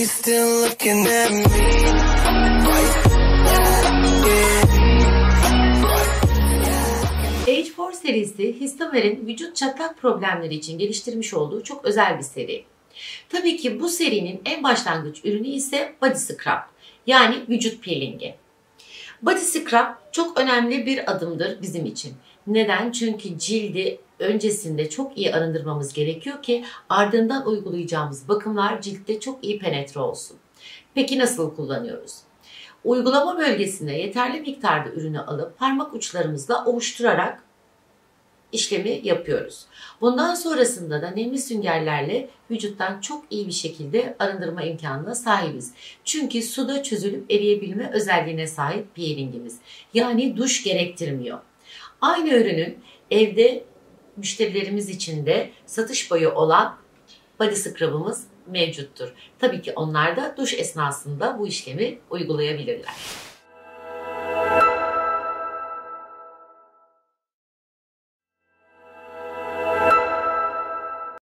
you still looking at me? Age 4 serisi Histamer'in vücut çatlak problemleri için geliştirmiş olduğu çok özel bir seri. Tabii ki bu serinin en başlangıç ürünü ise Body Scrub, yani vücut peelingi. Body Scrub çok önemli bir adımdır bizim için. Neden? Çünkü cildi öncesinde çok iyi arındırmamız gerekiyor ki ardından uygulayacağımız bakımlar ciltte çok iyi penetre olsun. Peki nasıl kullanıyoruz? Uygulama bölgesine yeterli miktarda ürünü alıp parmak uçlarımızla ovuşturarak işlemi yapıyoruz. Bundan sonrasında da nemli süngerlerle vücuttan çok iyi bir şekilde arındırma imkanına sahibiz. Çünkü suda çözülüp eriyebilme özelliğine sahip peelingimiz. Yani duş gerektirmiyor. Aynı ürünün evde müşterilerimiz için de satış boyu olan Body Scrub'ımız mevcuttur. Tabii ki onlar da duş esnasında bu işlemi uygulayabilirler.